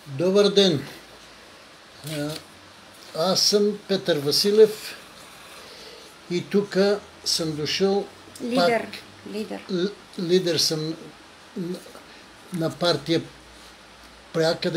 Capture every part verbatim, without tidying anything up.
Добър ден! Аз съм Петър Василев и тук съм дошъл Лидер. пак. Лидер. Лидер съм на партия Пряка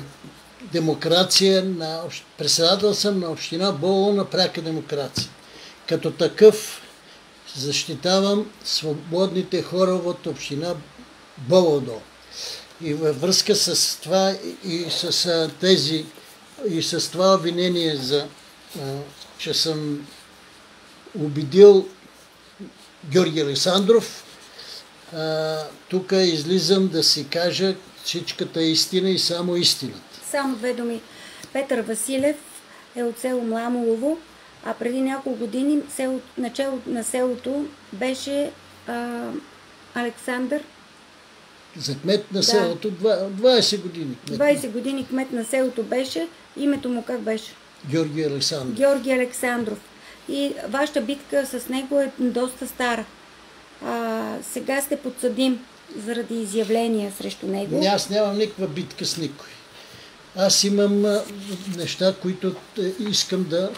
демокрация, на, председател съм на община Бобово на Пряка демокрация. Като такъв защитавам свободните хора от община Бобово. И във връзка с това и с тези и с това обвинение, за, че съм убедил Георги Александров, тук излизам да си кажа всичката истина и само истината. Само две думи. Петър Василев е от село Мламолово, а преди няколко години село, начало на селото беше а, Александър. За кмет на да. селото двайсет години. Кмет. двайсет години кмет на селото беше. Името му как беше? Георги Александров. Георги Александров. И вашата битка с него е доста стара. А, сега сте подсъдим заради изявления срещу него. Не, аз нямам никаква битка с никой. Аз имам а, неща, които искам да,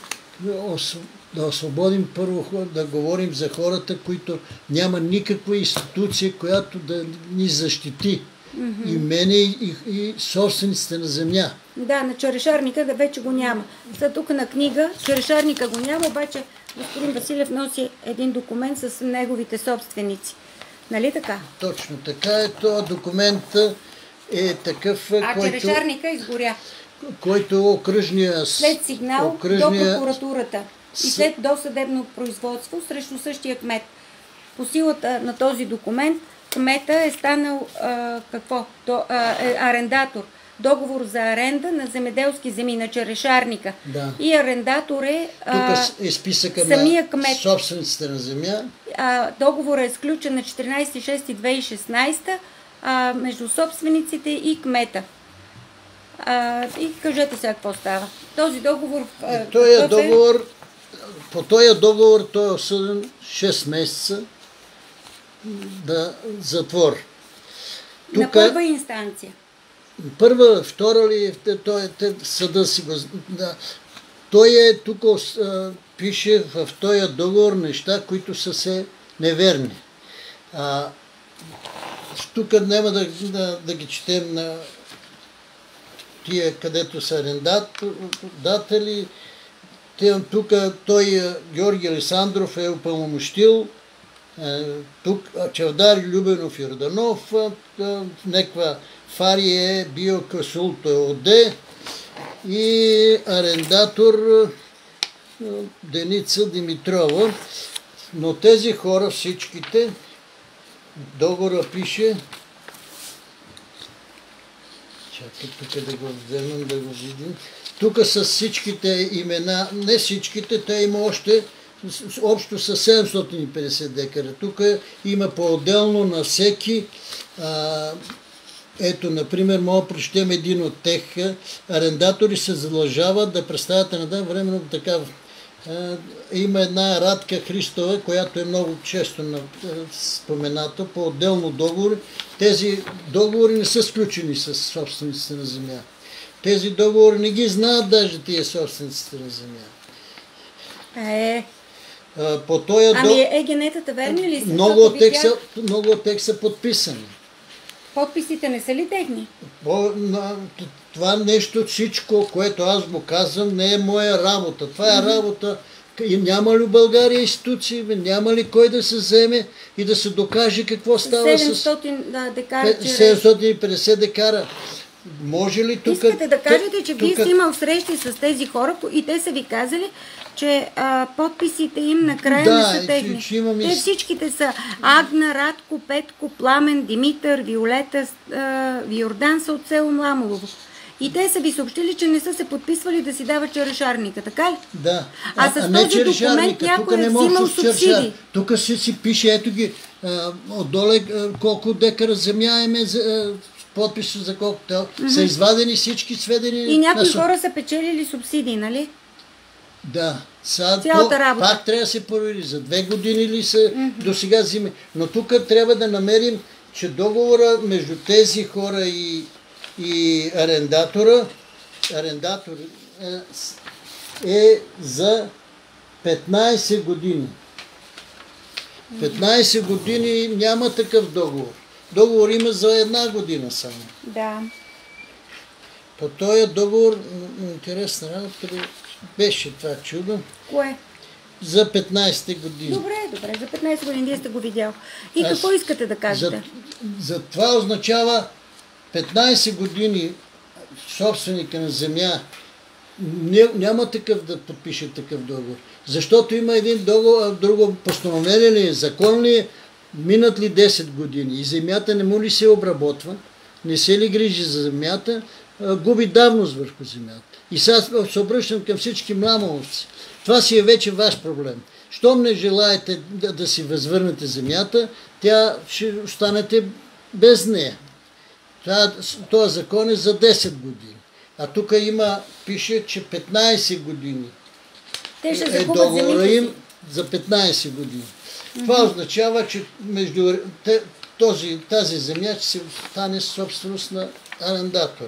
да освободим. Първо да говорим за хората, които няма никаква институция, която да ни защити. Mm-hmm. И мене, и, и собствениците на земя. Да, на черешарника да вече го няма. За тук на книга черешарника го няма, обаче господин Василев носи един документ с неговите собственици. Нали така? Точно така е. Това документ е такъв, а който... А черешарника изгоря. Който окръжния... След сигнал окръжния... до прокуратурата и след досъдебно производство срещу същия кмет. По силата на този документ кмета е станал а, какво? До, а, е, арендатор. Договор за аренда на земеделски земи на черешарника. Да. И арендатор е а, тук е списъка самия на кмет. Собствениците на земя. А, договорът е сключен на четиринайсети юни две хиляди и шестнайсета а, между собствениците и кмета. А, и кажете сега какво става. Този договор... А, този е договор, по този договор той е осъден шест месеца да затвор. Тука, на първа инстанция. Първа, втора ли, той, съда си го... Да. Той е тук, пише в този договор неща, които са се неверни. А, тук няма да, да, да ги четем на тия, където са арендатели. Тук той, Георги Александров, е упълномощил тук Чавдар Любенов Йорданов, неква Фари е бил Касулто ОД и арендатор Деница Димитрова. Но тези хора, всичките, договора пише, чакай тук да го вземем, да го видим, тук с всичките имена, не всичките, те има още общо са седемстотин и петдесет декара. Тук има по-отделно на всеки. А, ето, например, мога да прочетем един от тех. Арендатори се задължават да представят на ден временно така. А, има една Радка Христова, която е много често спомената по отделно договори. Тези договори не са сключени с собствениците на земя. Тези договори не ги знаят даже тия собствениците на земя. Е... По този ами до... егенетата верни ли са? Много от тях са, много от тях са подписани. Подписите не са ли техни? По, на, това нещо, всичко, което аз го казвам, не е моя работа. Това е mm-hmm. работа. И няма ли в България институции, няма ли кой да се вземе и да се докаже какво става седемстотин, да, декара, с седемстотин и петдесет декара. Може ли тук... Искате да кажете, че тука... вие сте имал срещи с тези хора и те са ви казали, че а, подписите им накрая да, не са техни. Че, че имам... Те всичките са Агна, Радко, Петко, Пламен, Димитър, Виолета, а, Йордан са от село Мламолово. И те са ви съобщили, че не са се подписвали да си дават черешарника, така ли? Да. А, а с а този документ някой е взимал субсидии. Тук си, си пише, ето ги, а, отдоле колко декара земя име за... подписи за колко mm-hmm. са извадени всички сведения. И някои на... хора са печелили субсидии, нали? Да. Сега, цялата работа. Пак трябва да се провери. За две години ли са mm-hmm. до сега зими. Но тук трябва да намерим, че договора между тези хора и и арендатора, арендатор е, е за петнайсет години. петнайсет години няма такъв договор. Договор има за една година само. Да. По този договор, интересна работа, беше това чудо. Кое? За петнайсет години. Добре, добре, за петнайсет години вие сте го видял. И Аз, какво искате да кажете? За, за това означава петнайсет години собственика на земя няма такъв да подпише такъв договор. Защото има един договор, друго постановление ли е, закон ли е, минат ли десет години и земята не му ли се обработва, не се ли грижи за земята, губи давност върху земята. И сега се обръщам към всички мламовци. Това си е вече ваш проблем. Щом не желаете да, да си възвърнете земята, тя ще останете без нея. Този закон е за десет години. А тук има, пише, че петнайсет години Те ще е договора им за петнайсет години. Mm-hmm. Това означава, че между този, тази земя ще се стане собственост на арендатора.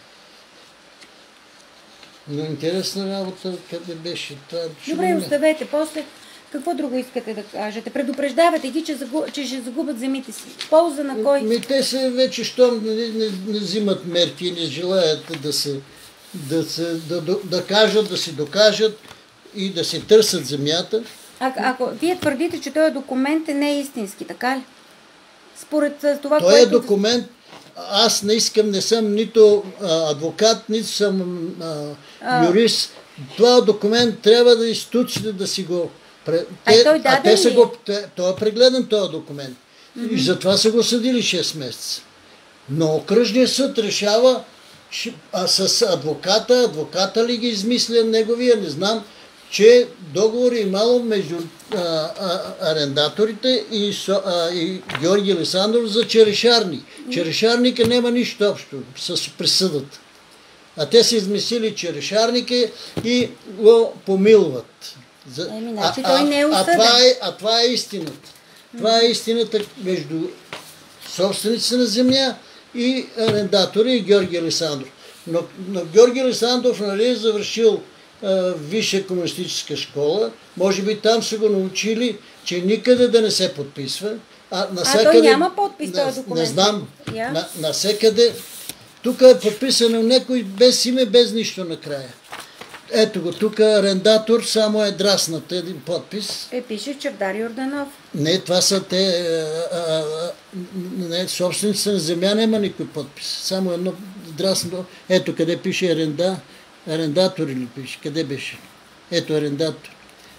Но интересна работа, къде беше това. Добре, оставете. После, какво друго искате да кажете? Предупреждавате ги, че, загуб, че ще загубят земите си. Полза на кой? Ми, те се вече, щом не, не, не взимат мерки и не желаят да се, да, се да, да, да кажат, да си докажат и да се търсят земята. А, ако вие твърдите, че този документ е не е истински, така ли? Според това, Той което... е документ, аз не искам, не съм нито а, адвокат, нито съм а, а... юрист. Това документ трябва да институциите да си го... Те, а, той а те са ли? го... Те, той е прегледан този документ. Mm-hmm. И затова са го съдили шест месеца. Но окръжният съд решава а с адвоката, адвоката ли ги измисля неговия, не знам, че договор е имало между а, а, арендаторите и, а, и Георги Александров за черешарник. Черешарника няма нищо общо с присъдата. А те са измислили черешарника и го помилват. За... Еми, значи а, той не е осъден. А, а, това е, а това е истината. Това е истината между собственици на земя и арендатори и Георги Александров. Но, но Георги Александров, нали, е завършил а, висша комунистическа школа. Може би там са го научили, че никъде да не се подписва. А, а той няма подпис този документ. Не знам. Yeah. На, насекъде. Тук е подписано някой без име, без нищо накрая. Ето го, тук арендатор, само е драснат един подпис. Е, пише Чавдар Йорданов. Не, това са те, а, а, не, собственици на земя няма никой подпис. Само едно драснато. Ето къде пише аренда, арендатор или пише, къде беше? Ето арендатор.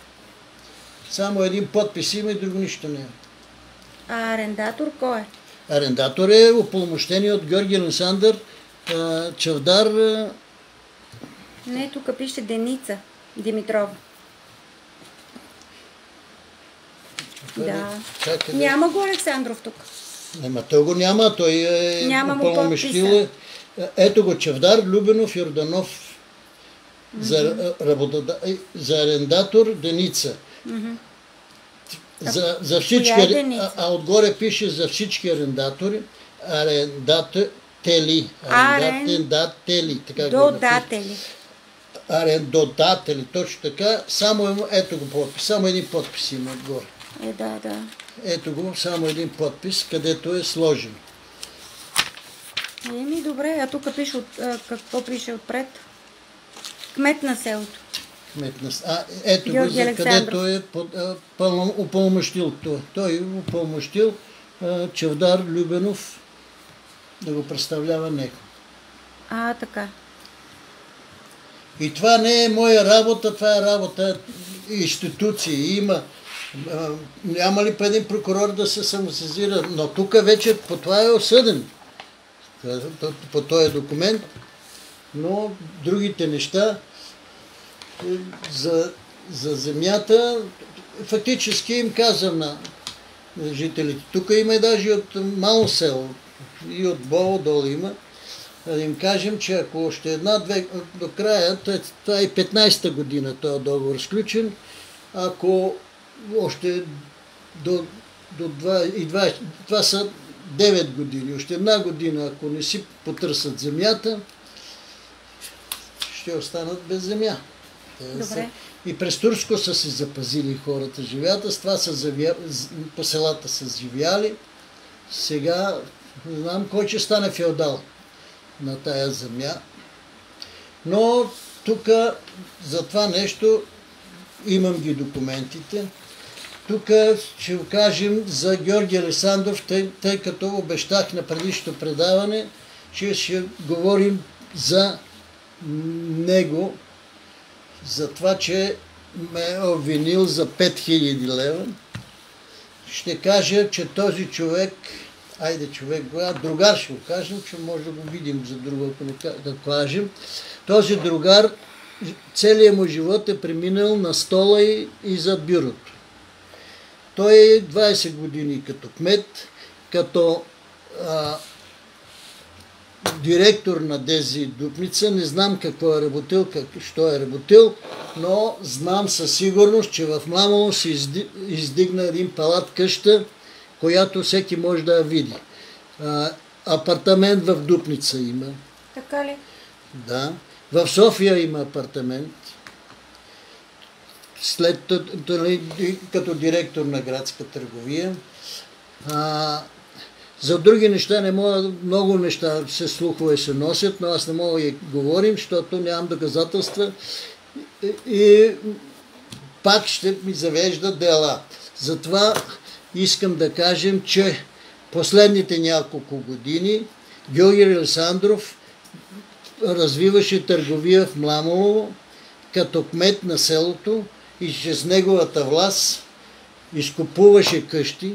Само един подпис има и друго нищо няма. А арендатор кой е? Арендатор е упълномощен от Георги Александър Чавдар. Не, тук пише Деница Димитрова. Да. Чакай, няма го Александров тук. Ема той го няма, той е упълномощил. Ето го Чавдар, Любенов, Йорданов. Mm-hmm. За, работа, за арендатор Деница. Mm-hmm. За, за всички, а, а отгоре пише за всички арендатори, арендатели, арендатели, така додатели. Арендодатели, точно така, само ето го подпис, само един подпис има отгоре. Е, да, да. Ето го, само един подпис, където е сложен. Еми, добре, а тук пише, от, а, какво пише отпред? Кмет на селото. А, ето го, за където е упълномощил той. Той е упълномощил Чавдар Любенов да го представлява него. А, така. И това не е моя работа, това е работа институции. Има, а, няма ли по един прокурор да се самосезира, но тук вече по това е осъден. По този документ, но другите неща За, за земята, фактически им казвам на жителите. Тук има и даже от мало село, и от Бово долу има, да им кажем, че ако още една-две до края, това е петнайсета година този договор сключен, ако още до, до двайсет, това са девет години. Още една година, ако не си потърсят земята, ще останат без земя. Добре. И през турско са си запазили хората живеята, с това са завя... по селата са живяли. Сега не знам кой ще стане феодал на тая земя. Но тук за това нещо имам ги документите. Тук ще кажем за Георги Александров, тъй, тъй като обещах на предишното предаване, че ще говорим за него, за това, че ме е обвинил за пет хиляди лева. Ще кажа, че този човек, айде човек, другар ще го кажем, че може да го видим за друго, да кажем. Този другар, целият му живот е преминал на стола и, и за бюрото. Той е двайсет години като кмет, като а, директор на Дези Дупница. Не знам какво е работил, как, що е работил, но знам със сигурност, че в Мламово се издигна един палат къща, която всеки може да я види. А, апартамент в Дупница има. Така ли? Да. В София има апартамент. След като директор на градска търговия. А, за други неща не мога, много неща се слухове се носят, но аз не мога да говорим, защото нямам доказателства и, и пак ще ми завежда дела. Затова искам да кажем, че последните няколко години Георги Александров развиваше търговия в Мламово като кмет на селото и чрез неговата власт изкупуваше къщи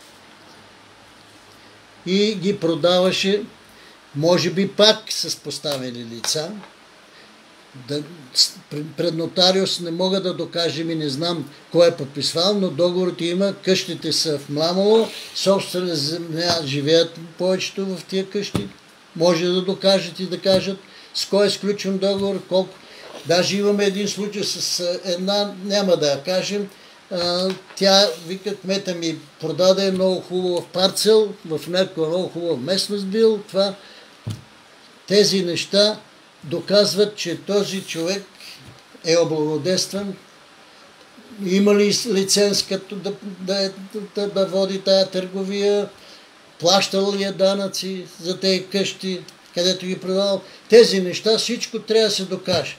и ги продаваше, може би пак с поставени лица. Да, пред нотариус не мога да докажем и не знам кой е подписвал, но договорът има, къщите са в Мламово, собствена земя живеят повечето в тия къщи. Може да докажат и да кажат с кой е сключен договор, колко. Даже имаме един случай с една, няма да я кажем, тя, вика, кмета ми продаде много хубав парцел, в някаква много хубава местност бил. Това, тези неща доказват, че този човек е облагодетелстван. Има ли лиценз като да, да, да, да води тая търговия, плащал ли е данъци за тези къщи, където ги продавал. Тези неща, всичко трябва да се докаже.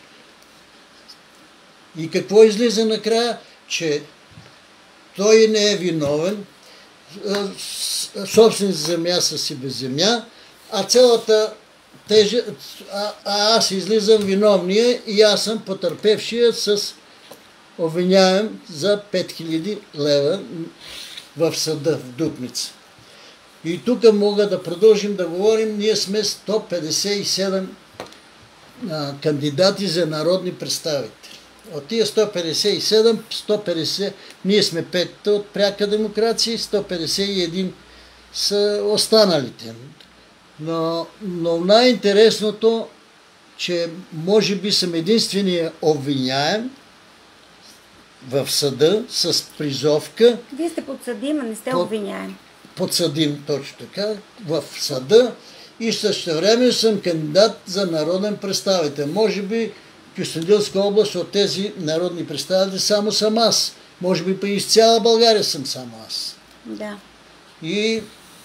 И какво излиза накрая? Че той не е виновен, собствените земя са си без земя, а цялата тежа, а, а аз излизам виновния и аз съм потърпевшия с обвиняем за пет хиляди лева в съда в Дупница. И тук мога да продължим да говорим, ние сме сто петдесет и седем а, кандидати за народни представители. От тия сто петдесет и седем, сто петдесет, ние сме пет от пряка демокрация, сто петдесет и един са останалите. Но, но най-интересното, че може би съм единствения обвиняем в съда с призовка. Вие сте подсъдим, а не сте обвиняем. Подсъдим, точно така, в съда и същевременно съм кандидат за народен представител. Може би Кюстендилска област от тези народни представители само съм аз. Може би па из цяла България съм само аз. Да. И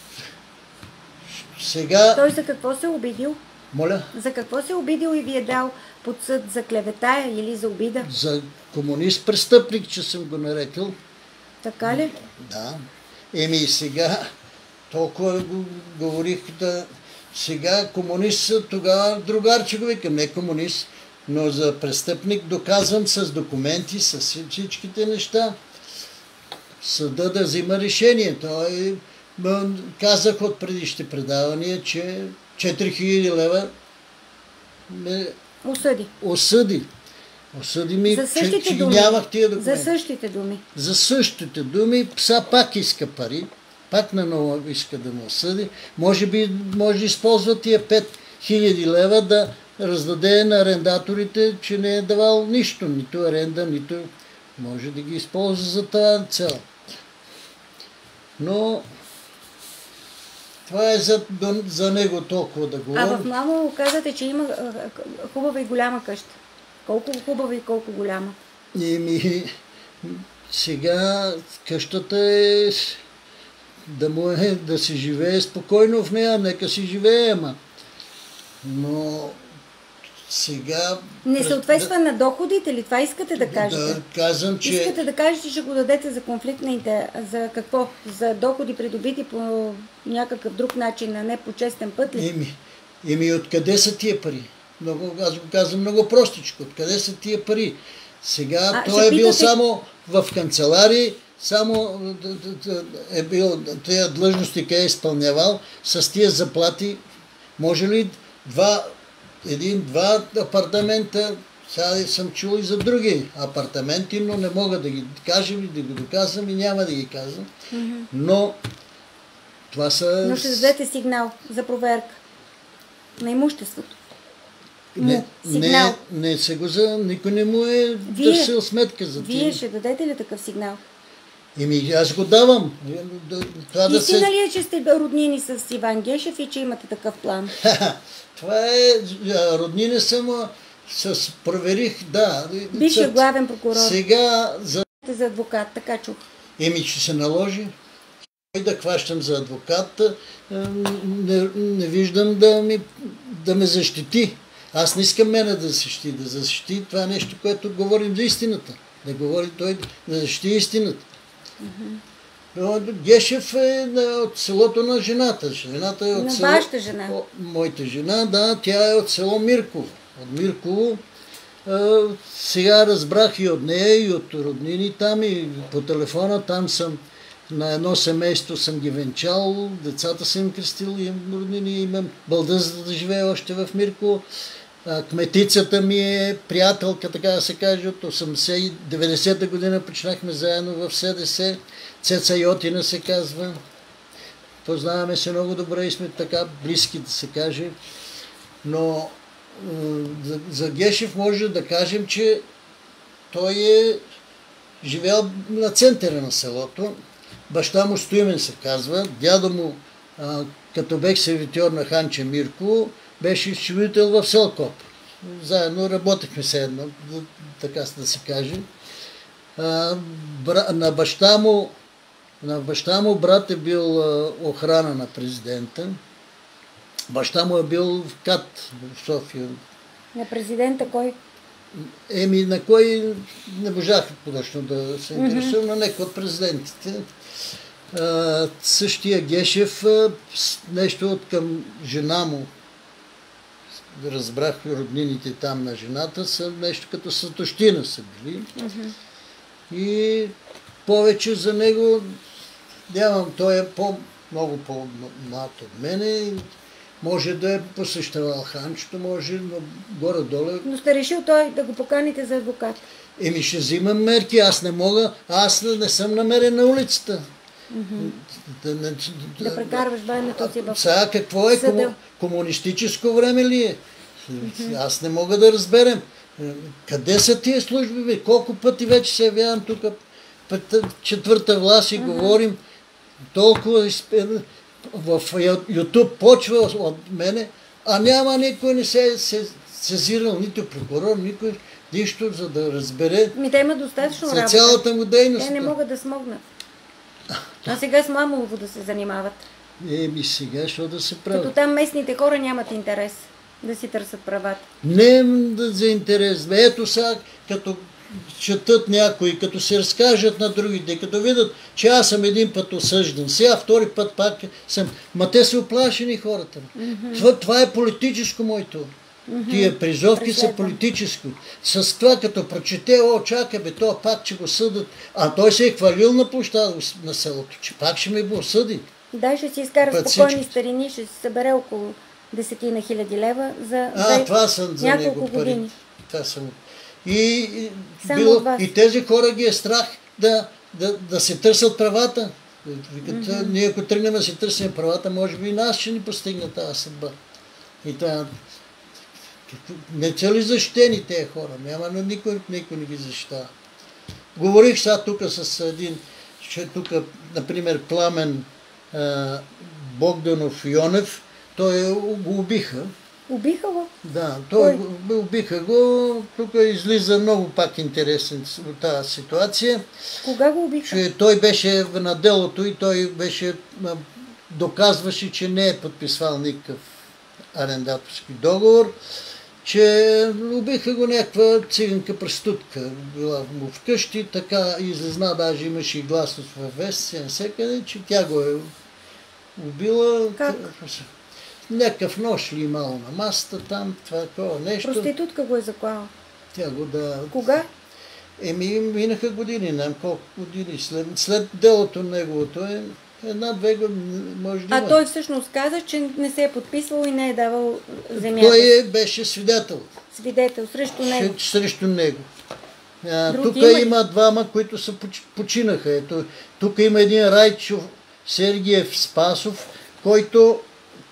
сега... Той за какво се обидил? Моля? За какво се обидил и ви е дал под съд? За клевета или за обида? За комунист-престъпник, че съм го нарекал. Така ли? Да. Еми и сега, толкова го говорих, да... сега комунист, тогава другарче го викам, не комунист, но за престъпник доказвам с документи, с всичките неща. Съда да взима решение. Той, казах от предишните предавания, че четири хиляди лева ме осъди. осъди. Осъди ми, за че, че думи. нямах тия документи. За същите думи. За същите думи. Пса пак иска пари. Пак наново иска да му осъди. Може би може да използва тия пет хиляди лева да раздаде на арендаторите, че не е давал нищо. Нито аренда, нито може да ги използва за тази цел. Но Това е за, за него толкова да говорим. А в Мламово казвате, че има хубава и голяма къща. Колко хубава и колко голяма? Еми, сега къщата е да му е да си живее спокойно в нея, нека си живее, ама. Но сега... Не съответства да, на доходите ли? Това искате да кажете? Да, казвам, че... Искате да кажете, че ще го дадете за конфликт на интерес. За какво? За доходи придобити по някакъв друг начин, а не по честен път ли? Еми, еми откъде са тия пари? Много, аз го казвам много простичко. Откъде са тия пари? Сега а, той е бил питате... само в канцеларии, само е бил тези длъжности, къде е изпълнявал, с тия заплати. Може ли два, един-два апартамента, сега съм чул и за други апартаменти, но не мога да ги кажа и да ги доказвам и няма да ги казвам. Mm-hmm. Но това са... Но ще дадете сигнал за проверка на имуществото. Не, не, не се го за... Никой не му е дърсил сметка за това. Вие ще дадете ли такъв сигнал? Еми, аз го давам. Това да Истина се... ли е, че сте роднини с Иван Гешев и че имате такъв план? Това е... Роднини съм... С... Проверих, да. Бившия с... главен прокурор. Сега... За... за адвокат, така чух. Еми, че се наложи. И да хващам за адвокат, не, не виждам да, ми, да ме защити. Аз не искам мене да защити. Да защити това е нещо, което говорим за истината. Да говори той да защити истината. Mm-hmm. Гешев е от селото на жената. Жената е от на село... вашата жена. О, моята жена, да, тя е от село Мирково. От Мирково. А, сега разбрах и от нея, и от роднини там, и по телефона. Там съм на едно семейство съм ги венчал, децата съм им кръстил, имам роднини, имам бълдъзата да живее още в Мирково. Кметицата ми е приятелка, така да се каже, от осемдесет и деветдесета година почнахме заедно в СДС. Цеца Йотина се казва. Познаваме се много добре и сме така близки, да се каже. Но за, за Гешев може да кажем, че той е живял на центъра на селото. Баща му Стоимен се казва. Дядо му, като бех сервитьор на Ханче Мирково, беше счетоводител в Селкоп. Заедно работехме се едно, така да се каже. А, бра, на, баща му, на баща му брат е бил а, охрана на президента. Баща му е бил в КАТ в София. На президента кой? Еми, на кой не можах точно да се интересувам, mm-hmm. на някой от президентите. А, същия Гешев, нещо от към жена му, разбрах роднините там на жената, са нещо като сътощина са били. Mm-hmm. И повече за него нямам, той е по, много по-млад от мене. Може да е посещавал Ханчето, може, но горе-долу. Но сте решил той да го поканите за адвокат? Еми ще взимам мерки, аз не мога, аз не, не съм намерен на улицата. Mm-hmm. Да, да, да прекарваш времето си в сега какво е? Кому, комунистическо време ли е? Mm-hmm. Аз не мога да разберем. Къде са тия служби? Бе? Колко пъти вече се явявам тук пред четвърта власт и mm-hmm. говорим толкова в YouTube почва от мене, а няма никой не се е сезирал, нито прокурор, никой нищо, за да разбере. Ми те има достатъчно за цялата му дейност. Те не могат да смогнат. А сега с Мламово да се занимават. Еми сега, що да се прави? Като там местните хора нямат интерес да си търсят правата. Не за интерес. Ето сега, като четат някои, като се разкажат на другите, като видят, че аз съм един път осъждан, сега втори път пак съм. Ма те са оплашени хората. Mm-hmm. Това, това е политическо моето. Mm-hmm. Тия призовки Преследвам. Са политическо. С това като прочете, о, чакай бе, то пак че го съдат. А той се е хвалил на площада на селото, че пак ще ме го съди. Да, ще си изкара спокойни старини, ще си събере около десетина хиляди лева за, а, за това съм за няколко него години. Пари. Това съм. И, и, било, и тези хора ги е страх да, да, да се търсят правата. Викат, mm-hmm. ние ако тръгнем да си търсим правата, може би и нас ще ни постигне тази съдба. И тая, не са ли защитени тези хора? Няма, но никой, никой не ги защитава. Говорих сега тук с един, че тук, например, Пламен а, Богданов Йонев, той го убиха. Убиха го? Да, той го, убиха го. Тук излиза много пак интересен от тази ситуация. Кога го убиха? Че той беше на делото и той беше доказваше, че не е подписвал никакъв арендаторски договор, че убиха го някаква циганка престъпка. Била му вкъщи, така излезна, даже имаше и гласност във вестници, навсекъде, че тя го е убила. Как? Някакъв нож ли имало на масата там, това такова нещо. Проститутка го е заклала. Тя го да... Кога? Еми, минаха години, не знам колко години. След, след делото неговото е една-две години, може да А има. той всъщност каза, че не се е подписвал и не е давал земята. Той беше свидетел. Свидетел срещу него. Срещу него. Тук има... има двама, които са починаха. Ето, тук има един Райчо Сергиев Спасов, който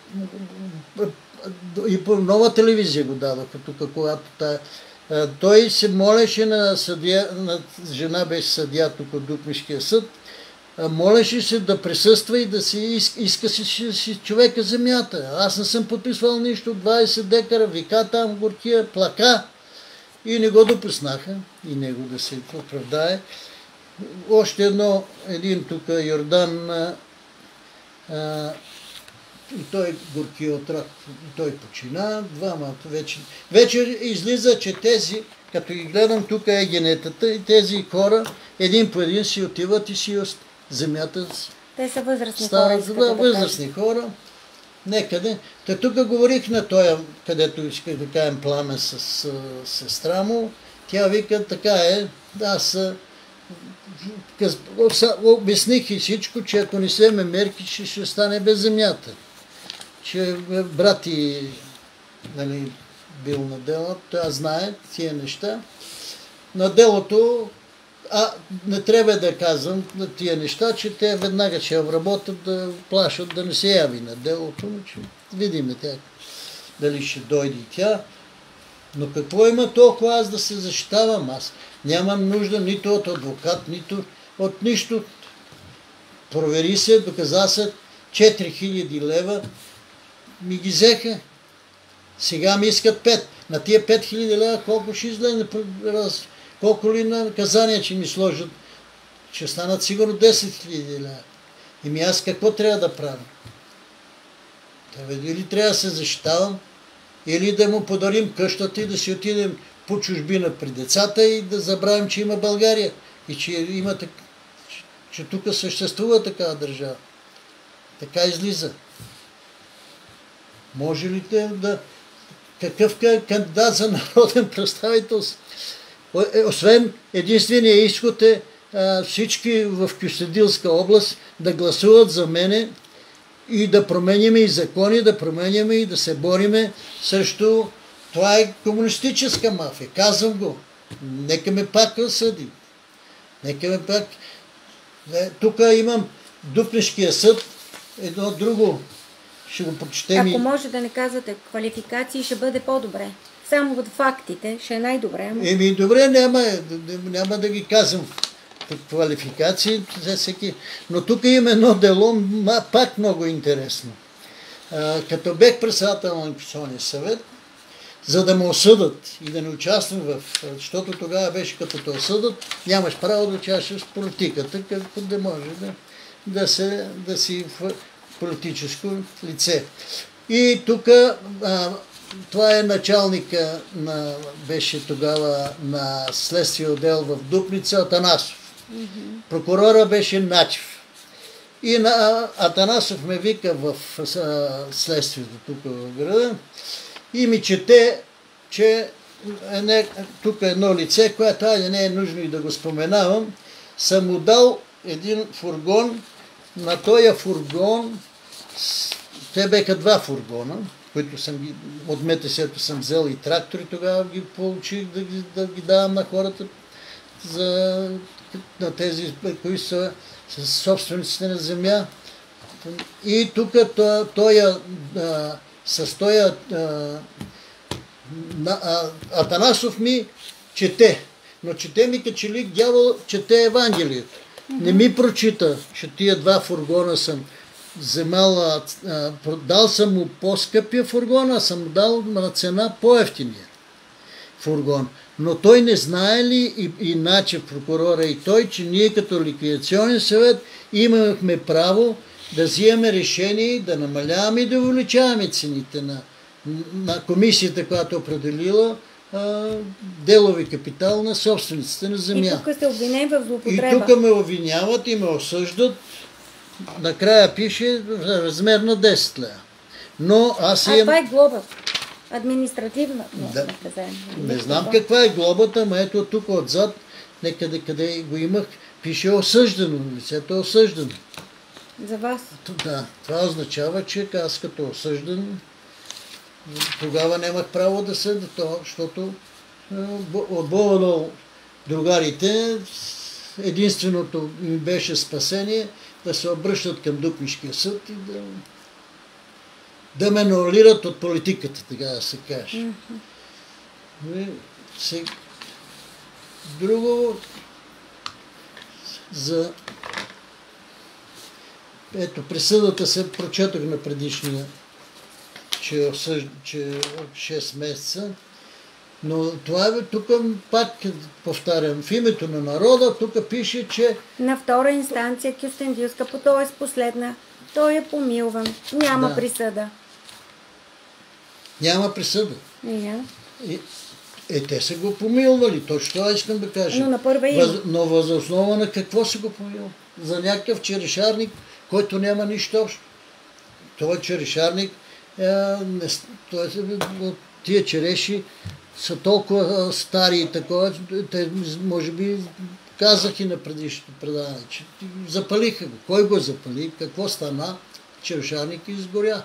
и по нова телевизия го дадоха тук, когато тая... Той се молеше на съдия, на жена беше съдия тук от Дупнишкия съд, молеше се да присъства и да си иска, иска си, си човека земята. Аз не съм подписвал нищо, двайсет декара, вика там горкия, плака и не го допуснаха и него да се оправдае. Още едно, един тук Йордан, а, и той горкия от рак, и той почина, двама вече. Вече излиза, че тези, като ги гледам тук е генетата, и тези хора един по един си отиват и си земята. Те са възрастни става, хора. Да, възрастни хора. Некъде. Та тук говорих на тоя, където исках да кажем Пламен с, с сестра му. Тя вика, така е, аз обясних и всичко, че ако не се ме мерки, ще, ще стане без земята. Че брат и нали, бил на дело, тя знае тия неща. На делото, а не трябва да казвам на тия неща, че те веднага ще обработят да плашат да не се яви на делото, но че видиме тя дали ще дойде и тя. Но какво има толкова аз да се защитавам? Аз нямам нужда нито от адвокат, нито от нищо. Провери се, доказа се четири хиляди лева, ми ги взеха. Сега ми искат пет. На тия пет хиляди лева колко ще излезе, колко ли наказание, че ми сложат, ще станат сигурно десет хиляди лева. И ми аз какво трябва да правя? Или трябва да се защитавам, или да му подарим къщата и да си отидем по чужбина при децата и да забравим, че има България и че, има, че, че тук съществува такава държава. Така излиза. Може ли те да... Какъв кандидат за народен представител? Освен единствения изход е а, всички в Кюстендилска област да гласуват за мене и да променяме и закони, да променяме и да се бориме срещу... Това е комунистическа мафия. Казвам го. Нека ме пак съди. Нека ме пак... Тук имам Дупнишкия съд, едно друго. Ще го прочетем. Ако може да не казвате квалификации, ще бъде по-добре. Само от фактите ще е най-добре. Ама... Еми, добре, няма, няма да ги казвам квалификации, всеки. Но тук има едно дело, пак много интересно. А, като бех председател на Инквизиционния съвет, за да ме осъдат и да не участвам в... Защото тогава беше като те осъдат, нямаш право да участваш в политиката, като да може да, да, се, да си в политическо лице. И тук това е началника на, беше тогава на следствия отдел в Дупница, Атанасов. Mm-hmm. Прокурора беше Начев. И на Атанасов ме вика в следствието тук в града и ми чете, че е не, тук е едно лице, което айде не е нужно и да го споменавам, съм му дал един фургон. На този фургон, те беха два фургона, които съм ги, от МТС-то съм взел и трактори, тогава ги получих да ги, да ги давам на хората, за, на тези, които са собствениците на земя. И тук той, с този Атанасов ми чете, но чете ми като че ли дявол чете Евангелието. Не ми прочита, че тия два фургона съм вземал, а, а, дал съм му по-скъпия фургон, а съм му дал на цена по-ефтиния фургон. Но той не знае ли, и, иначе прокурора и той, че ние като ликвидационен съвет имахме право да взимаме решение, да намаляваме и да увеличаваме цените на, на комисията, която е определила а, делови капитал на собствениците на земя. И тук сте обвинен в злоупотреба. И тук ме обвиняват и ме осъждат. Накрая пише размер на десет лева. Но аз имам... А това е глоба. Административна да. наказание. Не знам каква е глобата, но ето тук отзад, некъде къде го имах, пише осъждано. Лицето е осъждано. За вас? Да. Това означава, че аз като осъждан тогава нямах право да съда това, защото от Бога до другарите единственото ми беше спасение да се обръщат към Дупнишкия съд и да, да ме анулират от политиката, така да се каже. Mm-hmm. Се... Друго за... Ето, присъдата се прочетох на предишния, че е осъж... че шест месеца. Но това е тук, пак повтарям, в името на народа, тук пише, че... На втора инстанция Кюстендилска, по т.е. последна, той е помилван. Няма да. Присъда. Няма присъда. Yeah. И, е, те са го помилвали, точно това искам да кажа. Но на първа има. Въз, но въз основа на какво са го помилвали? За някакъв черешарник, който няма нищо общо. Той черешарник, е, не, той, тия череши са толкова стари и такова, те може би казах и на предишното предаване, че запалиха го. Кой го запали? Какво стана? Черешарник изгоря.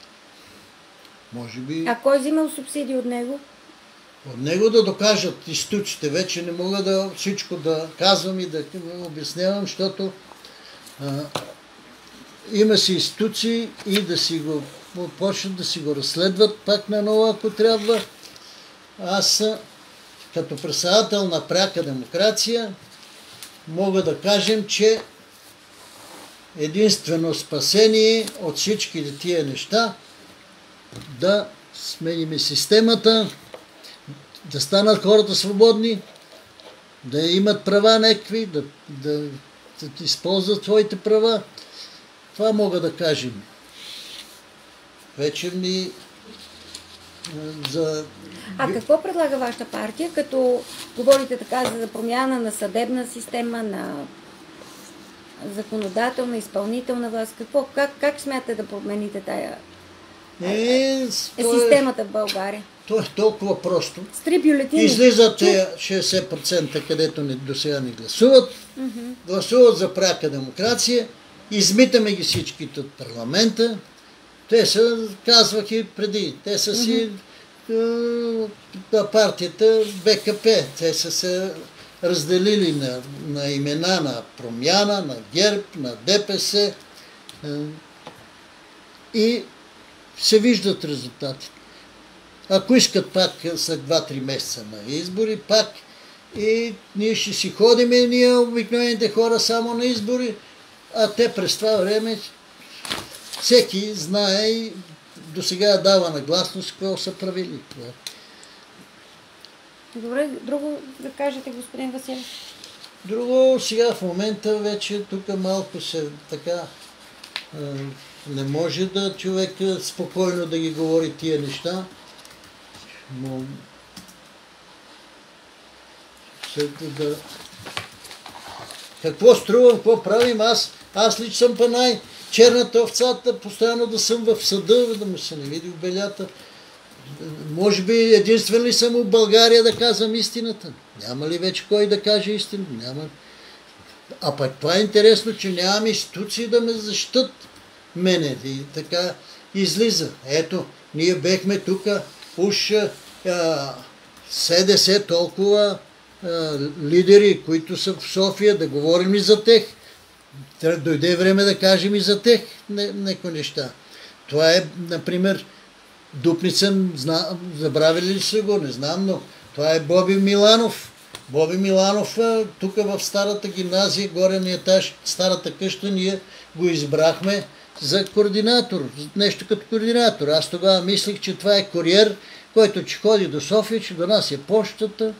Може би... А кой взимал субсидии от него? От него да докажат източите. Вече не мога да всичко да казвам и да обяснявам, защото а, има си институции и да си го почнат да си го разследват пак наново, ако трябва. Аз, като председател на пряка демокрация, мога да кажем, че единствено спасение от всички тия неща да смениме системата, да станат хората свободни, да имат права някакви, да, да, да използват своите права. Това мога да кажем. Вече ми за... А какво предлага вашата партия, като говорите така за промяна на съдебна система, на законодателна, изпълнителна власт? Какво, как, как смятате да промените тая е, е, системата в България? То е толкова просто. С три бюлетини. Излизат те шейсет процента, където не, до сега не гласуват. Mm-hmm. Гласуват за пряка демокрация. Измитаме ги всичките от парламента. Те са, казвах и преди, те са си mm-hmm. е, партията БКП. Те са се разделили на, на имена на Промяна, на ГЕРБ, на ДПС. Е, и се виждат резултатите. Ако искат пак след два-три месеца на избори, пак и ние ще си ходиме, ние обикновените хора само на избори, а те през това време всеки знае и до сега дава нагласност какво са правили. Добре, друго да кажете, господин Василев? Друго, сега в момента вече тук малко се така не може да човек спокойно да ги говори тия неща. Но да... Какво струвам, какво правим? Аз, аз лично съм па най-черната овцата, постоянно да съм в съда, да му се не види в белята. Може би единствен ли съм в България да казвам истината? Няма ли вече кой да каже истината? Няма. А пък това е интересно, че нямам институции да ме защитат мене. И така излиза. Ето, ние бехме тук уж а, СДС толкова а, лидери, които са в София, да говорим и за тех. Дойде време да кажем и за тех някои неща. Това е, например, Дупница, зна, забравили ли са го, не знам, но това е Боби Миланов. Боби Миланов, тук в старата гимназия, горе на етаж, старата къща, ние го избрахме за координатор, нещо като координатор. Аз тогава мислих, че това е куриер, който че ходи до София, че донася почтата.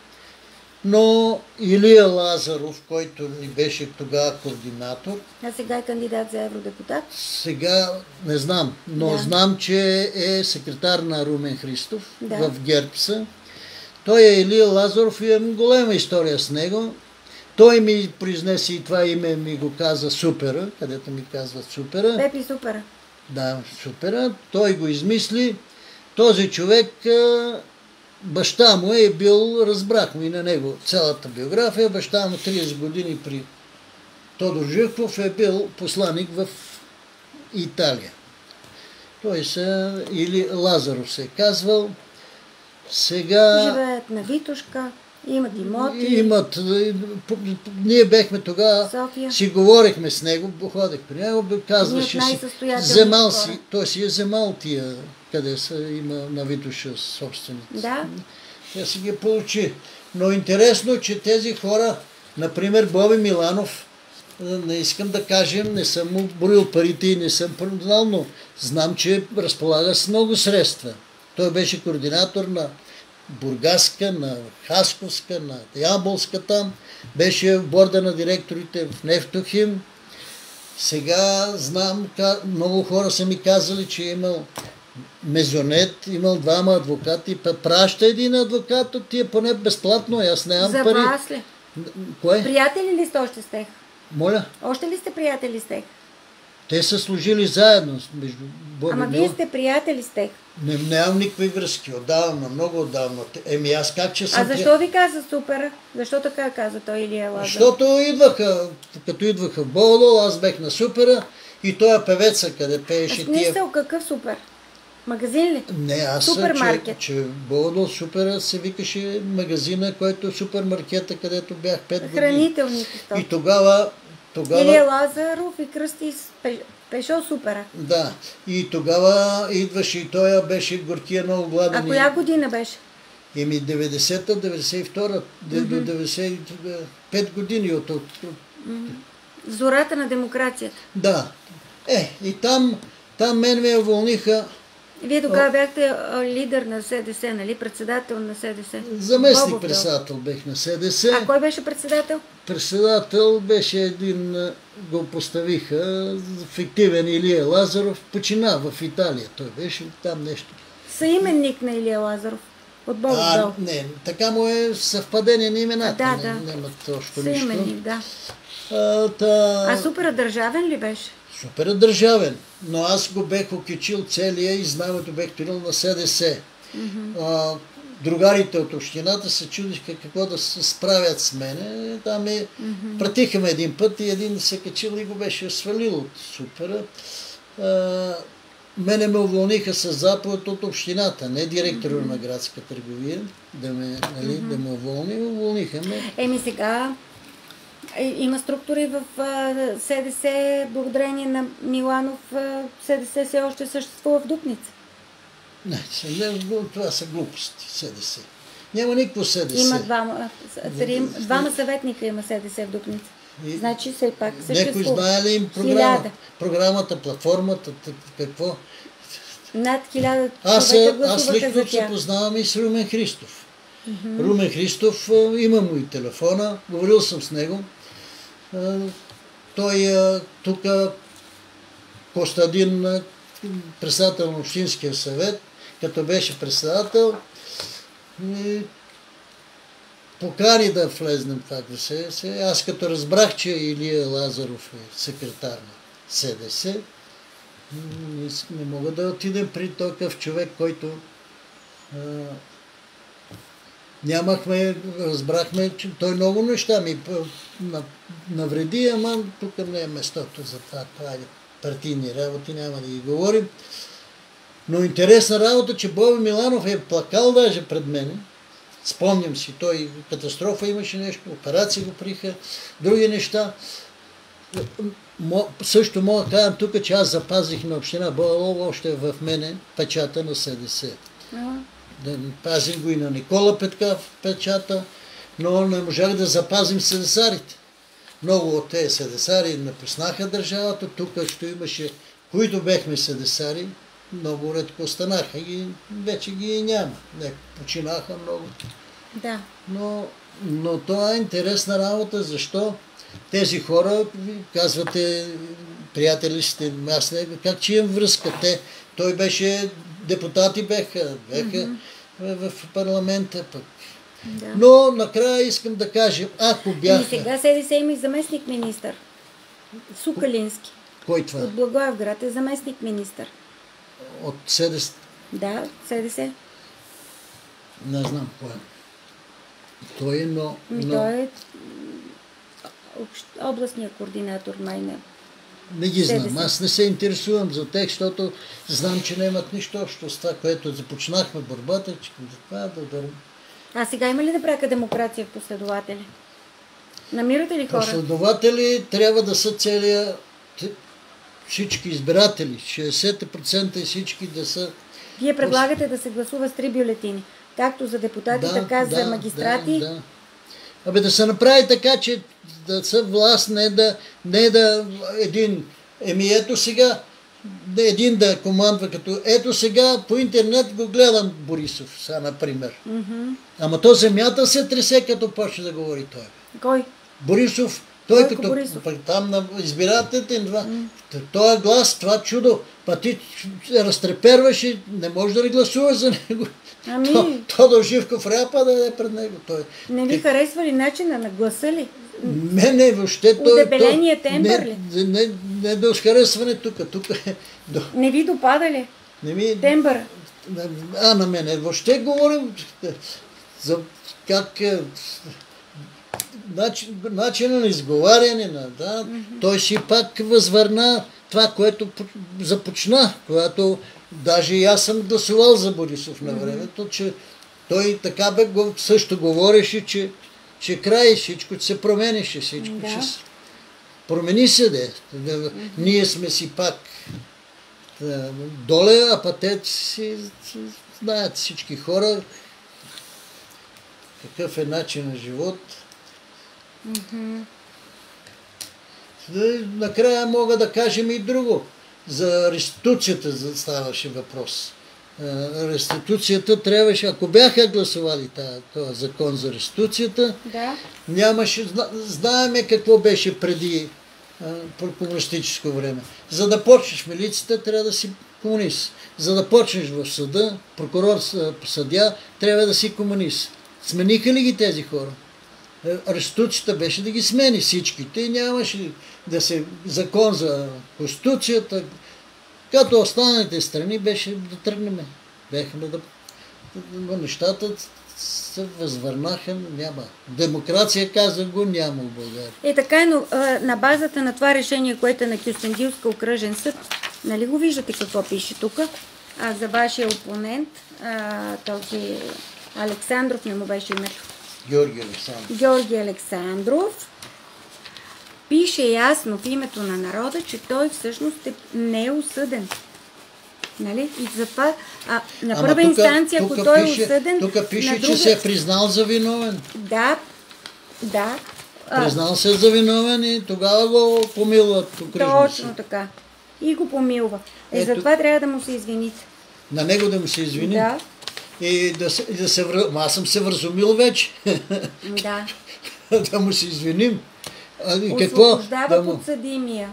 Но Илия Лазаров, който ни беше тогава координатор. А сега е кандидат за евродепутат? Сега не знам, но да. Знам, че е секретар на Румен Христов да. В Герпса. Той е Илия Лазаров и имам голема история с него. Той ми произнесе и това име ми го каза Супера, където ми казват Супера. Пепи Супера. Да, Супера. Той го измисли. Този човек, баща му е бил, разбрахме и на него цялата биография, баща му трийсет години при Тодор Живков е бил посланик в Италия. Той се, или Лазаров се е казвал. Сега... Живеят на Витошка, имат имоти. Имат. Ние бехме тогава, София. Си говорихме с него, ходех при него, казваше си, вземал си, той си е вземал тия, къде са, има на Витоша собствените. Да. Тя си ги получи. Но интересно, че тези хора, например Боби Миланов, не искам да кажем, не съм му броил парите и не съм продал, но знам, че разполага с много средства. Той беше координатор на Бургаска, на Хасковска, на Ямболска там. Беше в борда на директорите в Нефтохим. Сега знам, много хора са ми казали, че е имал мезонет, имал двама адвокати. Праща един адвокат от тия поне безплатно, аз нямам за пари. За вас ли? Кое? Приятели ли сте още с тех? Моля? Още ли сте приятели с тех? Те са служили заедно между Боби. Ама вие сте приятели с тех? Не, нямам никакви връзки. Отдавна, много отдавна. Еми аз как че съм... А защо ви каза Супера? Защо така каза той Илия Лазаров? Защото идваха, като идваха в Болдол, аз бех на Супера и той е певеца, къде пееше тия... Смисъл, какъв Супер? Магазин ли? Не, аз супермаркет. че, че Болдол Супера се викаше магазина, който е супермаркета, където бях пет години. Хранителните стоки. И тогава... тогава... Илия Лазаров и Кръсти Пешо Супера. Да. И тогава идваше и той беше горкия много гладен. А коя година беше? Еми деветдесета, деветдесет и втора, mm-hmm. до деветдесет и пет години от... от... Mm-hmm. Зората на демокрацията. Да. Е, и там, там мен ме уволниха. Вие тогава бяхте лидер на СДС, нали? Председател на СДС. Заместник председател бех на СДС. А кой беше председател? Председател беше един, го поставиха, фиктивен Илия Лазаров, почина в Италия. Той беше там нещо. Съименник на Илия Лазаров. От Бог а, не, така му е съвпадение на имената. Да, не, да. Нема точно Съименник, нищо. да. А, та... а Супера държавен ли беше? Супер държавен, но аз го бех окичил целия и знамето бех турил на СДС. Mm-hmm. А, другарите от общината се чудиха какво да се справят с мене. Там е, mm-hmm. пратиха ме един път и един се качил и го беше свалил от Супера. А, мене ме уволниха с заповед от общината, не директора mm-hmm. на градска търговия, да ме, нали, mm-hmm. да ме уволни. Уволниха ме. Еми сега... Има структури в СДС, благодарение на Миланов, СДС все още съществува в Дупница. Не, това са глупости, СДС. Няма никакво СДС. Има двама, три, двама съветника има СДС в Дупница. И... Значи все пак съществува. Някой знае ли им програма, програмата, платформата, какво? Над хиляда аз, човека гласуваха аз за лично тях. се познавам и с Румен Христов. Mm-hmm. Румен Христов, има му и телефона, говорил съм с него. Той тук, Костадин, председател на Общинския съвет, като беше председател, покани да влезнем, как да се. Аз като разбрах, че Илия Лазаров е секретар на СДС, не мога да отидем при такъв човек, който нямахме, разбрахме, че той много неща ми навреди, ама тук не е местото за това. Това е партийни работи, няма да ги говорим. Но интересна работа, че Боби Миланов е плакал даже пред мене. Спомням си, той катастрофа имаше нещо, операции го приха, други неща. Също мога да кажа тук, че аз запазих на община Болдол още в мене печата на СДС. Да пазим го и на Никола Петков печата, но не можах да запазим седесарите. Много от тези седесари напуснаха държавата, тук ще имаше които бехме седесари, много редко останаха и вече ги и няма. Не, починаха много. Да. Но, но това е интересна работа, защо тези хора, казвате, приятели сте, аз не, как че имам връзка? Те, той беше, депутати беха, беха mm-hmm. в парламента пък. Да. Но накрая искам да кажа, ако бяха... И сега СДС има и заместник министър. Сукалински. Кой това? От Благоевград е заместник министър. От СДС? Да, СДС. Не знам кой е. Той е, но... но... Той е областният координатор, май не. Не ги знам. Аз не се интересувам за тях, защото знам, че нямат нищо общо с това, което започнахме борбата, че това да дърм. А сега има ли да прака демокрация в последователи? Намирате ли хора? Последователи трябва да са целия всички избиратели. шейсет процента и всички да са... Вие предлагате да се гласува с три бюлетини. Както за депутати, да, така да, за магистрати. Да, да. Абе да се направи така, че да са власт, не да, не да един... Еми ето сега, един да командва като... Ето сега по интернет го гледам Борисов, сега например. Mm-hmm. Ама то земята се тресе, като почне да говори той. Кой? Борисов. Той Кой като Борисов? там на избирателите, mm. този глас, това чудо, па ти разтреперваш и не можеш да гласуваш за него. Ами... То, то до Живков ряпа да е пред него. Той. Не ви харесва ли начина на гласа ли? Мене въобще той... Удебеления тембър ли? Не, не, не до харесване тук. тук е до... Не ви допада ли? Не ми... Тембър? А, на мене. Въобще говорим за как... Начин, начина на изговаряне, на, да, mm-hmm. той си пак възвърна това, което започна, когато даже и аз съм гласувал за Борисов на времето, mm-hmm. че той така бе също говореше, че, че край всичко се променеше, всичко да. Че промени се де. Mm-hmm. Ние сме си пак да, доле, а пътет си, си знаят всички хора какъв е начин на живот. Mm-hmm. Накрая мога да кажем и друго. За реституцията ставаше въпрос. Реституцията трябваше, ако бяха гласували този закон за реституцията, да. Нямаше, знаеме какво беше преди по комунистическо време. За да почнеш милицията, трябва да си комунист. За да почнеш в съда, прокурор, съдия, трябва да си комунист. Смениха ли ги тези хора? Реституцията беше да ги смени всичките и нямаше да се закон за Конституцията. Като останалите страни беше да тръгнем. Бяхме да... Но нещата се възвърнаха, няма. Демокрация, каза го, няма в България. Е, така е, но а, на базата на това решение, което е на Кюстендилска окръжен съд, нали го виждате какво пише тук? А за вашия опонент, а, този Александров, не му беше името. Георги Александров. Георги Александров пише ясно в името на народа, че той всъщност е, не е осъден. Нали? И затова а, на Ама първа тука, инстанция, ако той пише, е осъден... Тук пише, друга... че се е признал за виновен. Да, да. Признал се за виновен и тогава го помилват. Точно така. И го помилва. Е, Ето, затова трябва да му се извините. На него да му се извини? Да. И да се, и да се вър... Аз съм се вразумил вече. Да. Да му се извиним. А, освобождава да му... подсъдимия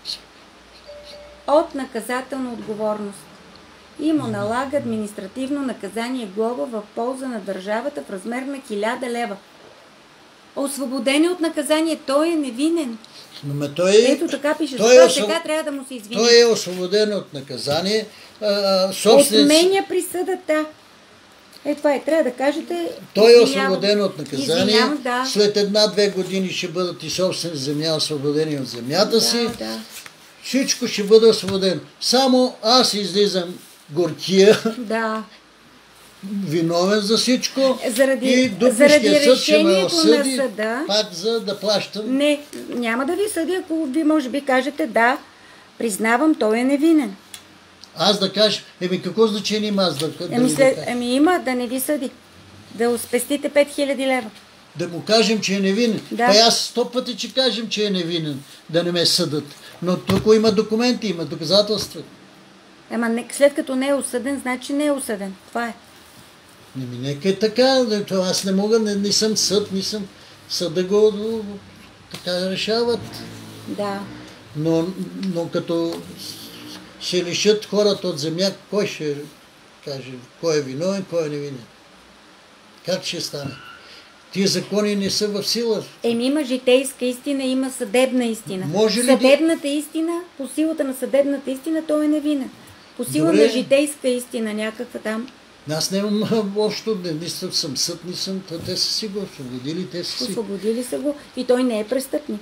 от наказателна отговорност и му налага административно наказание глоба в полза на държавата в размер на хиляда лева. Освободен от наказание, той е невинен. Но той, Ето така пише, той е осв... сега трябва да му се извини. Той е освободен от наказание. А, собствен... Отменя присъдата. Е, това е, трябва да кажете... Той е освободен от наказание. Да. След една-две години ще бъдат и собствени земя освободени от земята си. Да, да. Всичко ще бъде освободено. Само аз излизам горкия, да. виновен за всичко. Заради, и заради съд ще ме осъди, на съда... пак за да плащам. Не, няма да ви съди, ако ви може би кажете да, признавам, той е невинен. Аз да кажа, еми какво значение има аз да, да еми, след, да еми има да не ви съди. Да спестите пет хиляди лева. да му кажем, че е невинен. Да. Па аз сто пъти, че кажем, че е невинен, да не ме съдат. Но тук има документи, има доказателства. Ема не, след като не е осъден, значи не е осъден. Това е. Не ми, нека е така. Аз не мога, не, не съм съд, не съм съда го така решават. Да. Но, но като ще лишат хората от земя, кой ще каже, кой е виновен, кой е невинен? Как ще стане? Тия закони не са в сила. Еми има житейска истина, има съдебна истина. Може ли съдебната да... истина, по силата на съдебната истина, той е невинен. По сила Добре. на житейска истина, някаква там. Аз нямам общо, не, не съм съд, не съм, те са си го освободили, те са си. Освободили са го и той не е престъпник.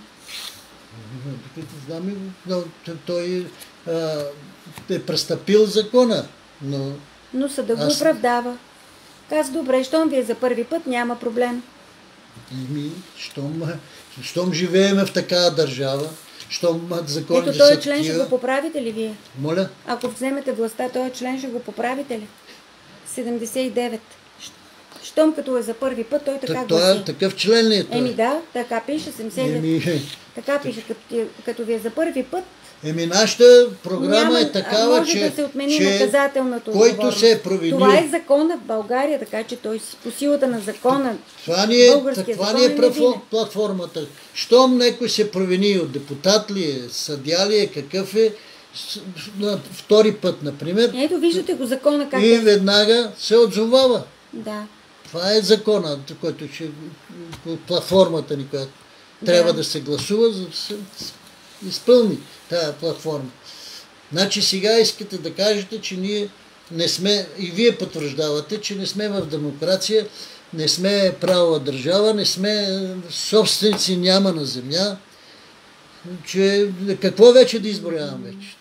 Знам, но той а, е престъпил закона, но... Но съда го Аз... оправдава. Каза, добре, щом ви е за първи път, няма проблем. Еми, щом, щом живееме в такава държава, щом законите Ето, този са член такива... ще го поправите ли вие? Моля? Ако вземете властта, този член ще го поправите ли? седемдесет и девет. Щом като е за първи път, той така Так, гласи. той е такъв член ли е той? Еми да, така пише седемдесет и девет. Еми, Така пише, като, като ви е за първи път, еми нашата програма няма, е такава, може че, да се отмени че наказателната който отговорност. се е провинил... Това е закона в България, така че той си- по силата на закона, Това ни е, българския това закон ни е е платфо- невинен. платформата. Щом някой се провини от депутат ли е, съдия ли е, какъв е, с- на втори път, например, Ето виждате го закона как и е. веднага се отзовава. Да. Това е закона, който ще, платформата ни, която трябва Да. да се гласува, за да се изпълни тая платформа. Значи сега искате да кажете, че ние не сме, и вие потвърждавате, че не сме в демокрация, не сме правова държава, не сме собственици, няма на земя, че какво вече да изброявам вече?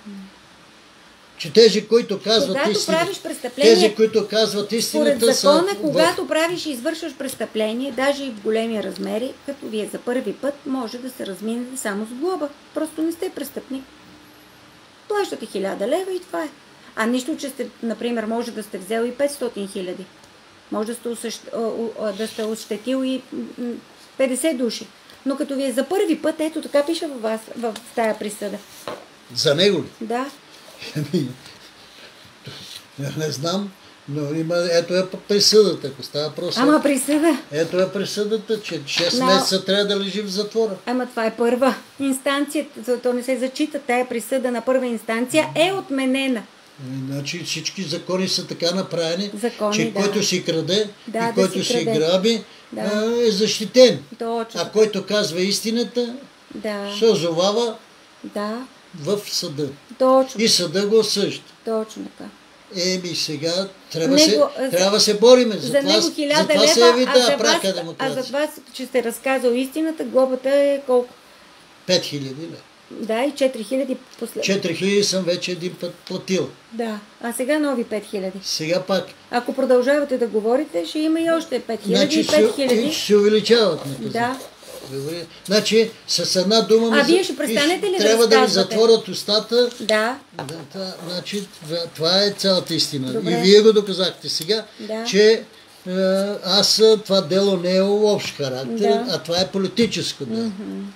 Че тези, които казват Когато истината, правиш престъпление, тези, които казват истината, според закона, са... когато правиш и извършваш престъпление, даже и в големи размери, като ви е за първи път, може да се разминете само с глоба. Просто не сте престъпник. Плащате хиляда лева и това е. А нищо, че сте, например, може да сте взел и петстотин хиляди. Може да сте, осъщ... да сте ощетил и петдесет души. Но като ви е за първи път, ето така пише във вас, в тая присъда. За него ли? Да. Ами, не знам, но има, ето е присъдата, ако става въпрос. Ама присъда. Ето е присъдата, че шест Но- месеца трябва да лежи в затвора. Ама това е първа инстанция, то не се зачита. Тая присъда на първа инстанция е отменена. Ами, Значи всички закони са така направени, Закони, че да. който си краде Да, и да който си си краде. граби, Да. а, е защитен. Точно. А който казва истината, Да, се озовава да, в съда. точно, И съда го осъжда. точно така. Еми сега трябва, Него- се, за- трябва да се бориме. За, За това, него за хиляда това се лева, яви а тази за, вас, прака а демокрация. за вас, че сте разказал истината, глобата е колко? Пет хиляди. Да, и четири хиляди послед... четири хиляди съм вече един път платил. Да, а сега нови пет хиляди. Сега пак. Ако продължавате да говорите, ще има и още пет хиляди Значи и се, пет хиляди. ще се увеличават наказания. Да. Добре. Значи с една дума... А ми вие за- ще престанете ли да трябва да ви разказвате? затворят устата. Да, Да, да, значи това- това е цялата истина. Добре. И вие го доказахте сега, Да. че е, аз това дело не е общ характер, Да. а това е политическо дело.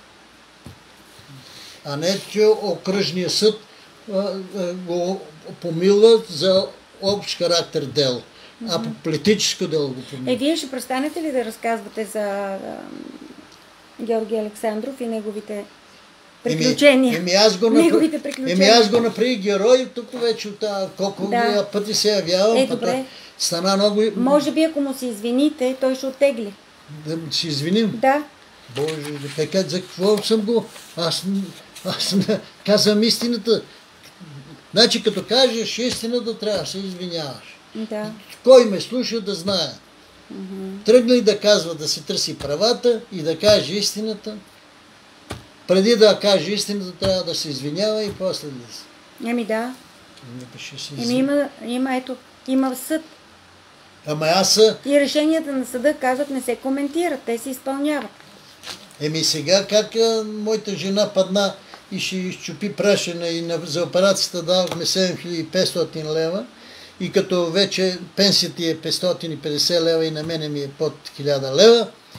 А не, че окръжния съд а, а, го помилва за общ характер дело, а по политическо дело го помилва. е, вие ще престанете ли да разказвате за а, Георги Александров и неговите приключения? Еми, еми аз го Неговите направих. приключения. Еми аз го направих герой, тук вече от тази колко Да. пъти се явявам. Е, пък добре. Стана много... Може би, ако му се извините, той ще оттегли. Да се извиним. Да, Боже, така, за какво съм го... Аз, аз не- казвам истината. Значи, като кажеш истината, трябва да се извиняваш. да. Кой ме слуша да знае. Тръгни да казва да се търси правата и да каже истината. Преди да каже истината, трябва да се извинява и после да се... Еми да. Ами, ще се Еми извиня. има, има, ето, има съд. Ама аз са... И решенията на съда казват не се коментират, те се изпълняват. Еми сега как а, моята жена падна и ще изчупи прашена и на, за операцията давахме седем хиляди и петстотин лева и като вече пенсията е петстотин и петдесет лева и на мене ми е под хиляда лева,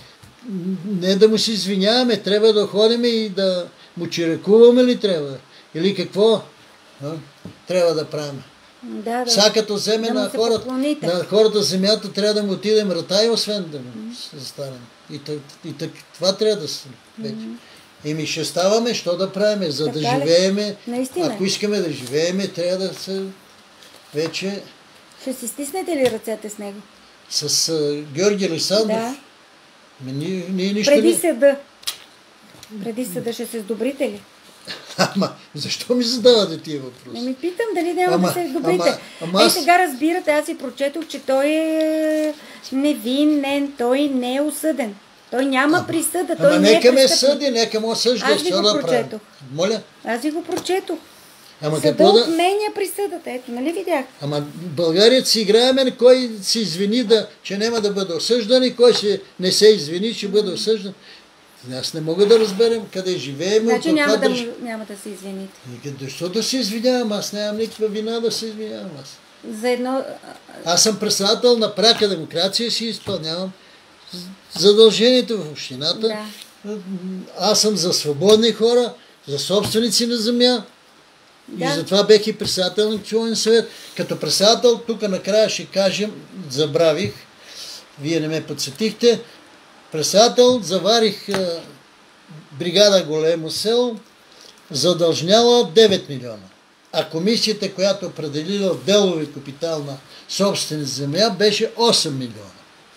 не да му се извиняваме, трябва да ходим и да му чиракуваме ли трябва? Или какво? А? Трябва да правим. Да, да. Сега като вземе да на, хората, на хората земята, трябва да му отидем ратай, освен да му mm-hmm. застанем. И, так, и так, това трябва да се вече. Mm-hmm. Еми ще ставаме, що да правим, за така да живееме. Наистина. Ако искаме да живееме, трябва да се вече... Ще си стиснете ли ръцете с него? С uh, Георги Александров? Да. Ние, ние нищо Преди не... съда. Преди съда ще се сдобрите ли? Ама, защо ми задавате тия въпроси? Не ми питам дали няма ама, да се сдобрите. Ама, ама аз... Ей, сега разбирате, аз си прочетох, че той е невинен, той не е осъден. Той няма ама, присъда, той ама не е нека ме престъпник. съди, нека му осъжда. Аз ви го да прочетох. Моля? Аз ви го прочетох. Ама Съда какво да... отменя присъдата, ето, нали видях? Ама България си играеме, кой се извини, да, че няма да бъде осъждан и кой се, не се извини, че бъде осъждан. Аз не мога да разберем къде живеем. Значи няма да, държ... няма да се извините. Защо да се извинявам? Аз нямам никаква вина да се извинявам. Аз, За едно... аз съм председател на пряка демокрация и си изпълнявам задължението в общината. Да. Аз съм за свободни хора, за собственици на земя. Да. И затова бех и председател на Национален съвет. Като председател, тук накрая ще кажем, забравих, вие не ме подсетихте, председател заварих е, бригада Големо село, задължняла девет милиона. А комисията, която определила делови капитал на собствена земя, беше осем милиона.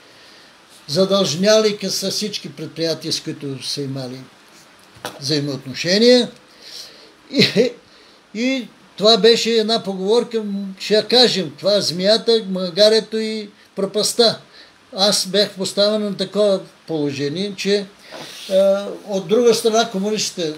Задължняли са всички предприятия, с които са имали взаимоотношения. И, и това беше една поговорка, ще я кажем, това е змията, магарето и пропаста. Аз бях поставен на такова положение, че е, от друга страна комунистите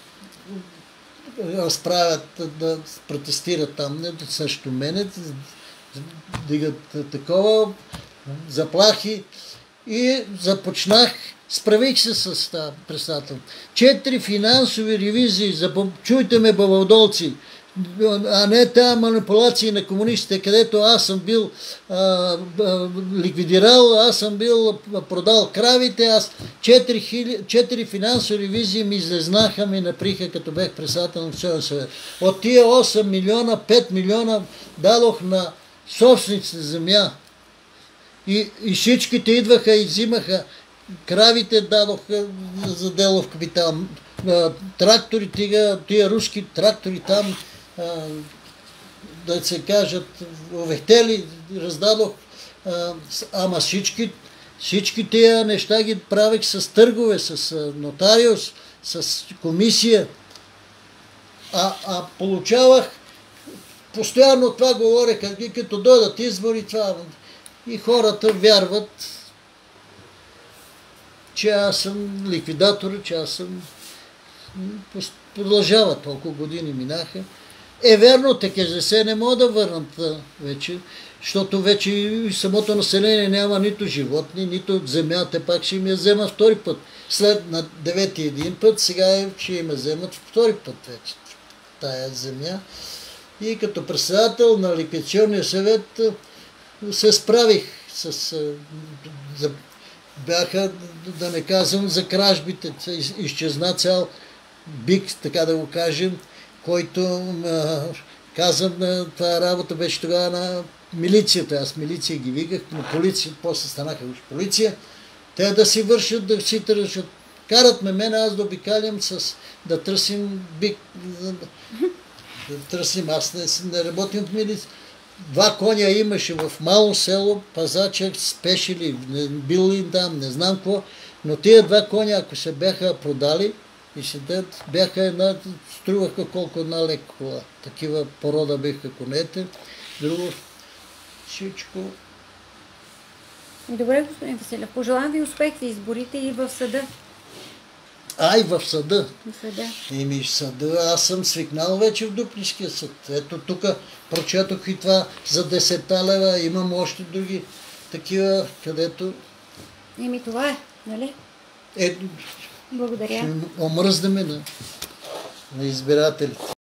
разправят да протестират там, не също мене, дигат такова заплахи и започнах, справих се с това председател. Четири финансови ревизии, за, чуйте ме, бавалдолци, а не тази манипулации на комунистите, където аз съм бил а, а, ликвидирал, аз съм бил продал кравите, аз четири, хили, четири финансови ревизии ми излезнаха, ми наприха, като бех председател на Национален съвет. От тия осем милиона, пет милиона дадох на собствениците земя. И, и всичките идваха и взимаха, кравите дадоха за делов капитал, тракторите, тия руски трактори там, да се кажат, овехтели, раздадох, ама всички, всички тия неща ги правих с търгове, с нотариус, с комисия, а, а получавах, постоянно това говорех, като дойдат избори, това, и хората вярват, че аз съм ликвидатор, че аз съм... Продължава, толкова години минаха. Е, верно, те се не могат да върнат вече, защото вече и самото население няма нито животни, нито земята, пак ще им я взема втори път. След на девети един път, сега ще им я вземат втори път вече тая земя. И като председател на ликвидационния съвет се справих с... За, бяха, да не казвам, за кражбите. Изчезна цял бик, така да го кажем, който а, казвам, това работа беше тогава на милицията. Аз милиция ги виках, но полиция, после станаха уж полиция. Те да си вършат, да си тършат. Карат ме мен, аз да обикалям с да търсим бик, да, да търсим. Аз не, не работим в милиция. Два коня имаше в мало село, пазачък, спешили, бил им там, не знам какво, но тия два коня, ако се бяха продали и седят, бяха една, струваха колко една лека кола. Такива порода биха конете. Друго, всичко. Добре, господин Василев, пожелавам ви успех в изборите и в съда. А, и в съда. В съда. Еми, в съда. Аз съм свикнал вече в Дупнишкия съд. Ето тук прочетох и това за десетта лева. Имам още други такива, където... Еми, това е, нали? Е, благодаря. Омръзнеме на, на избирателите.